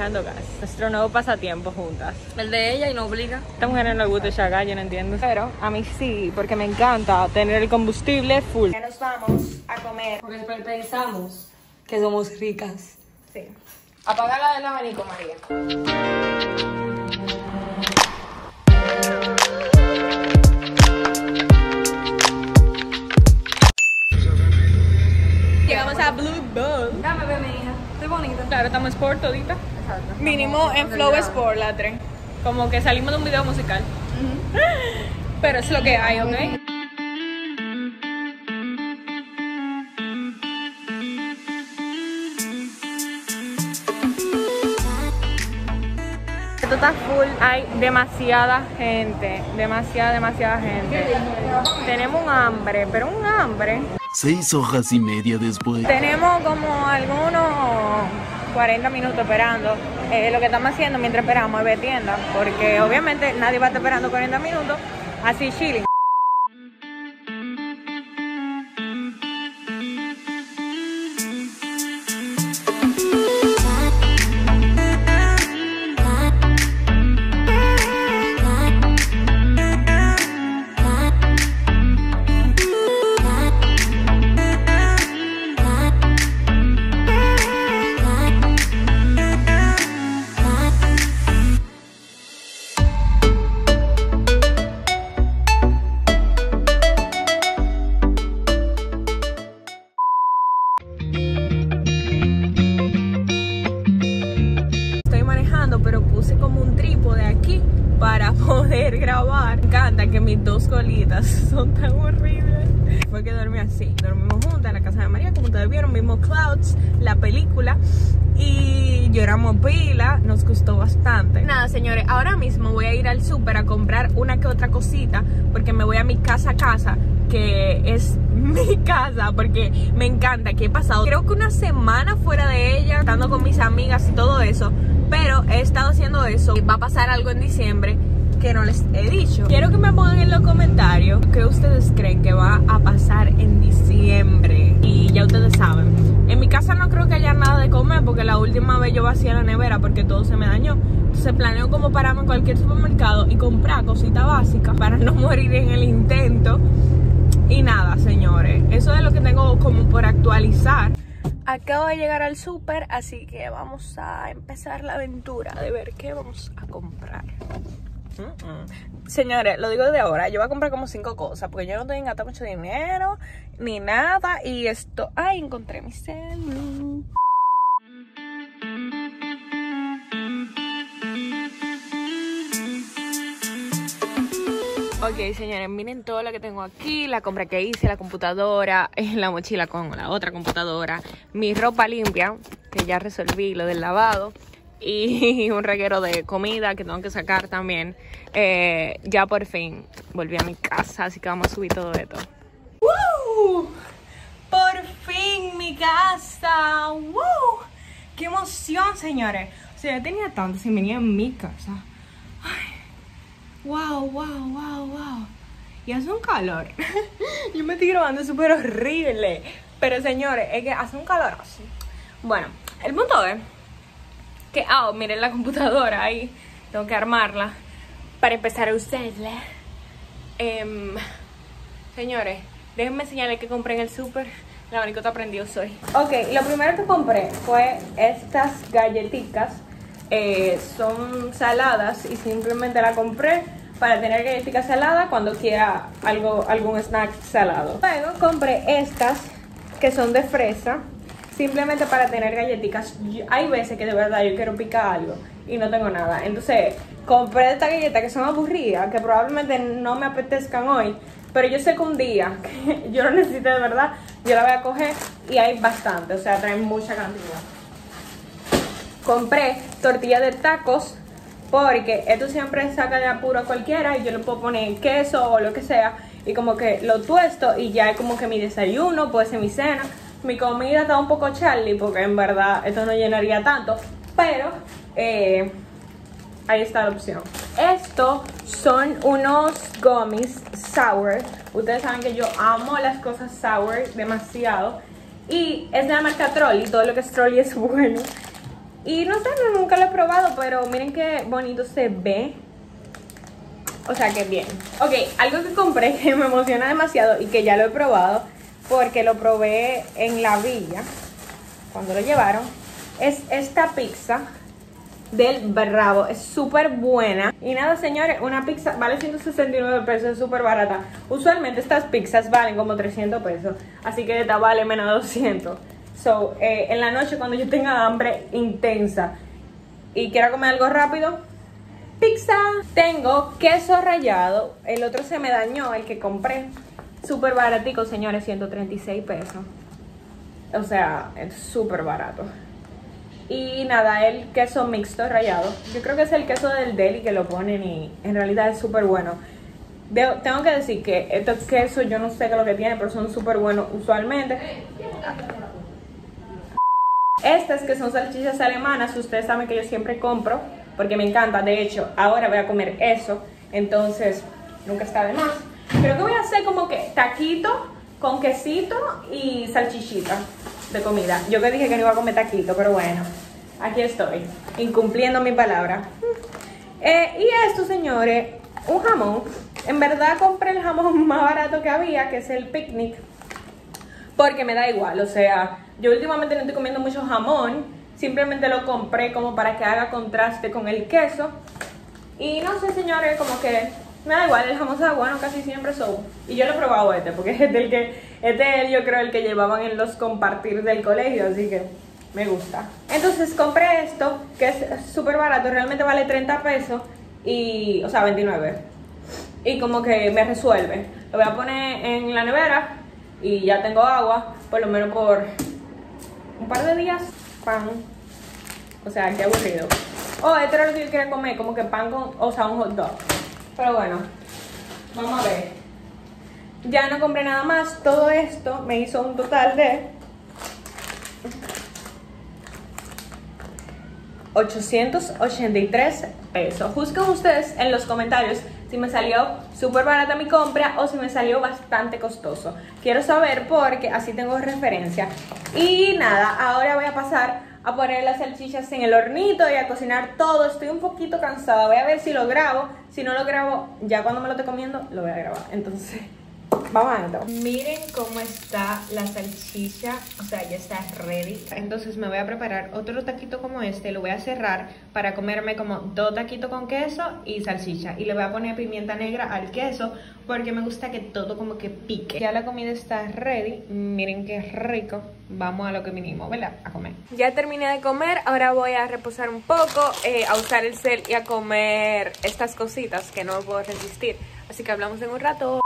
cargando gas. Nuestro nuevo pasatiempo juntas. El de ella y no obliga. A esta mujer no le gusta echar gas, yo no entiendo. Pero a mí sí, porque me encanta tener el combustible full. Ya nos vamos a comer. Porque pensamos que somos ricas. Sí. Apágala del abanico, María. Llegamos a Blue Ball. Dame, ve, mi hija. Estoy bonita. Claro, estamos sport todita. Exacto. Mínimo en Flow Sport, la tren. Como que salimos de un video musical. Pero es lo que hay, ¿ok? Esto está full, hay demasiada gente. Demasiada gente. Tenemos un hambre, pero un hambre. 6 horas y media después. Tenemos como algunos 40 minutos esperando. Lo que estamos haciendo mientras esperamos es ver tiendas, porque obviamente nadie va a estar esperando 40 minutos así chilling. Pero puse como un trípode aquí para poder grabar. Me encanta que mis dos colitas son tan horribles. Fue que dormí así. Dormimos juntas en la casa de María, como ustedes vieron. Vimos Clouds, la película, y lloramos pila. Nos gustó bastante. Nada, señores, ahora mismo voy a ir al súper a comprar una que otra cosita, porque me voy a mi casa, que es mi casa, porque me encanta. Que he pasado creo que una semana fuera de ella, estando con mis amigas y todo eso, pero he estado haciendo eso. Va a pasar algo en diciembre que no les he dicho. Quiero que me pongan en los comentarios qué ustedes creen que va a pasar en diciembre. Y ya ustedes saben, en mi casa no creo que haya nada de comer, porque la última vez yo vacié la nevera porque todo se me dañó. Entonces planeo como pararme en cualquier supermercado y comprar cositas básicas para no morir en el intento. Y nada, señores, eso es lo que tengo como por actualizar. Acabo de llegar al súper, así que vamos a empezar la aventura de ver qué vamos a comprar. Señores, lo digo desde ahora, yo voy a comprar como 5 cosas, porque yo no tengo que gastar mucho dinero ni nada. Y esto, ay, encontré mi celu. Ok, señores, miren todo lo que tengo aquí. La compra que hice, la computadora, la mochila con la otra computadora, mi ropa limpia, que ya resolví lo del lavado, y un reguero de comida que tengo que sacar también. Ya por fin volví a mi casa, así que vamos a subir todo esto. ¡Woo! ¡Por fin mi casa! ¡Woo! ¡Qué emoción, señores! O sea, yo tenía tanto sin venir en mi casa. ¡Ay! Wow. Y hace un calor. Yo me estoy grabando súper horrible. Pero señores, es que hace un calor así. Bueno, el punto es que, miren la computadora ahí. Tengo que armarla para empezar a usarla. Señores, déjenme enseñarles que compré en el súper. La única que aprendió soy. Ok, lo primero que compré fue estas galletitas. Son saladas y simplemente la compré para tener galletitas saladas cuando quiera algún snack salado. Luego compré estas que son de fresa, simplemente para tener galletitas. Hay veces que de verdad yo quiero picar algo y no tengo nada, entonces compré estas galletas que son aburridas, que probablemente no me apetezcan hoy, pero yo sé que un día que yo lo necesite de verdad, yo la voy a coger, y hay bastante, o sea, traen mucha cantidad. Compré tortillas de tacos, porque esto siempre saca de apuro a cualquiera y yo le puedo poner queso o lo que sea, y como que lo tuesto y ya es como que mi desayuno, puede ser mi cena. Mi comida está un poco Charlie, porque en verdad esto no llenaría tanto, pero ahí está la opción. Estos son unos gummies sour. Ustedes saben que yo amo las cosas sour demasiado, y es de la marca Trolli. Todo lo que es Trolli es bueno. Y no sé, nunca lo he probado, pero miren qué bonito se ve. O sea, que bien. Ok, algo que compré que me emociona demasiado y que ya lo he probado, porque lo probé en la villa, cuando lo llevaron, es esta pizza del Bravo. Es súper buena. Y nada, señores, una pizza vale 169 pesos, es súper barata. Usualmente estas pizzas valen como 300 pesos, así que esta vale menos de 200. So, en la noche cuando yo tenga hambre intensa y quiera comer algo rápido, pizza. Tengo queso rallado. El otro se me dañó, el que compré. Súper baratico, señores, 136 pesos. O sea, es súper barato. Y nada, el queso mixto rallado. Yo creo que es el queso del deli que lo ponen y en realidad es súper bueno. Tengo que decir que estos quesos yo no sé qué es lo que tienen, pero son súper buenos usualmente. Estas que son salchichas alemanas, ustedes saben que yo siempre compro porque me encanta. De hecho, ahora voy a comer eso, entonces nunca está de más. Creo que voy a hacer como que taquito con quesito y salchichita de comida. Yo que dije que no iba a comer taquito, pero bueno, aquí estoy, incumpliendo mi palabra. Y esto, señores, un jamón. En verdad compré el jamón más barato que había, que es el Picnic, porque me da igual. O sea, yo últimamente no estoy comiendo mucho jamón, simplemente lo compré como para que haga contraste con el queso. Y no sé, señores, como que me da igual, el jamón está bueno casi siempre. Y yo lo he probado porque yo creo el que llevaban en los compartir del colegio, así que me gusta. Entonces compré esto, que es súper barato, realmente vale 30 pesos, y, o sea, 29. Y como que me resuelve. Lo voy a poner en la nevera y ya tengo agua, por lo menos por un par de días. Pan, o sea, qué aburrido. Esto era lo que yo quería comer, como que pan con, o sea, un hot dog. Pero bueno, vamos a ver. Ya no compré nada más. Todo esto me hizo un total de 883 pesos. Juzguen ustedes en los comentarios si me salió súper barata mi compra o si me salió bastante costoso. Quiero saber porque así tengo referencia. Y nada, ahora voy a pasar a poner las salchichas en el hornito y a cocinar todo. Estoy un poquito cansada. Voy a ver si lo grabo. Si no lo grabo, ya cuando me lo esté comiendo, lo voy a grabar. Entonces, vamos a ver. Miren cómo está la salchicha. O sea, ya está ready. Entonces me voy a preparar otro taquito como este. Lo voy a cerrar para comerme como 2 taquitos con queso y salchicha. Y le voy a poner pimienta negra al queso porque me gusta que todo como que pique. Ya la comida está ready. Miren qué rico. Vamos a lo que vinimos, ¿verdad? A comer. Ya terminé de comer. Ahora voy a reposar un poco, a usar el cel y a comer estas cositas que no me puedo resistir. Así que hablamos en un rato.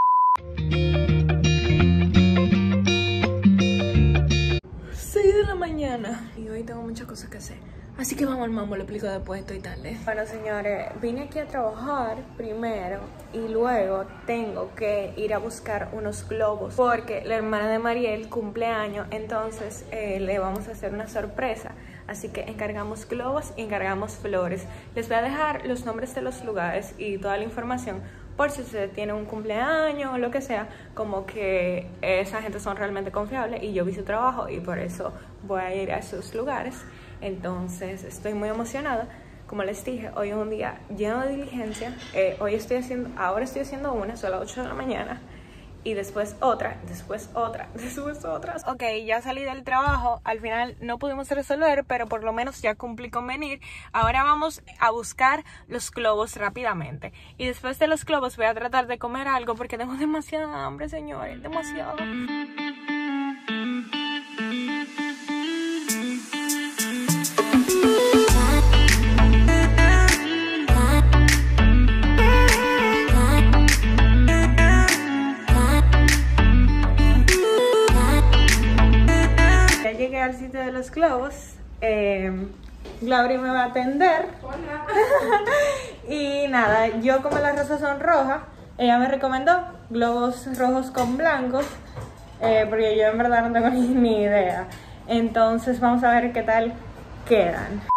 6 de la mañana y hoy tengo muchas cosas que hacer, así que vamos al mambo, lo explico después, estoy tarde. Bueno, señores, vine aquí a trabajar primero y luego tengo que ir a buscar unos globos porque la hermana de Mariel cumple años, entonces le vamos a hacer una sorpresa. Así que encargamos globos y encargamos flores. Les voy a dejar los nombres de los lugares y toda la información por si usted tiene un cumpleaños o lo que sea, como que esa gente son realmente confiables y yo vi su trabajo y por eso voy a ir a esos lugares. Entonces estoy muy emocionada. Como les dije, hoy es un día lleno de diligencia. Ahora estoy haciendo una, son las 8 de la mañana. Y después otra, después otra, después otras. Ok, ya salí del trabajo. Al final no pudimos resolver, pero por lo menos ya cumplí con venir. Ahora vamos a buscar los globos rápidamente. Y después de los globos voy a tratar de comer algo porque tengo demasiada hambre, señores. Demasiado. Llegué al sitio de los globos. Glory me va a atender. Hola. Y nada, yo como las rosas son rojas, ella me recomendó globos rojos con blancos, porque yo en verdad no tengo ni idea. Entonces vamos a ver qué tal quedan.